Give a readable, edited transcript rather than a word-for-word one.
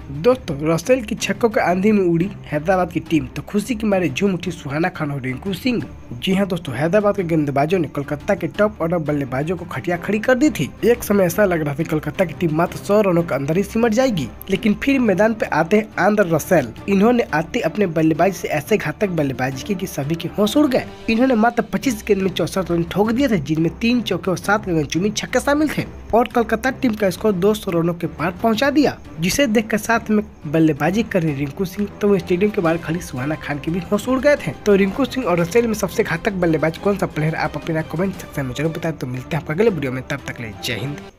दोस्तों रसेल की छक्कों के आंधी में उड़ी हैदराबाद की टीम तो खुशी के मारे झूम उठी सुहाना खान और रिंकू सिंह। जी हां दोस्तों, हैदराबाद के गेंदबाजों ने कोलकाता के टॉप ऑर्डर बल्लेबाजों को खटिया खड़ी कर दी थी। एक समय ऐसा लग रहा था कोलकाता की टीम मात्र 100 रनों के अंदर ही सिमट जाएगी, लेकिन फिर मैदान पे आते हैं आंद्रे रसेल। इन्होंने आते अपने बल्लेबाजी से ऐसे घातक बल्लेबाजी की कि सभी के होश उड़ गए। इन्होंने मात्र 25 गेंद में 64 रन ठोक दिए थे, जिनमें 3 चौके और 7 गगनचुंबी छक्के शामिल थे और कोलकाता टीम का स्कोर 200 रनों के पार पहुंचा दिया, जिसे देखकर साथ में बल्लेबाजी कर रहे रिंकू सिंह तो वो स्टेडियम के बाहर खड़ी सुहाना खान के भी होश उड़ गए थे। तो रिंकू सिंह और रसेल में सबसे घातक बल्लेबाज कौन सा प्लेयर, आप अपने कमेंट सेक्शन में जरूर बताएं। तो मिलते हैं आपका अगले वीडियो में, तब तक ले जय हिंद।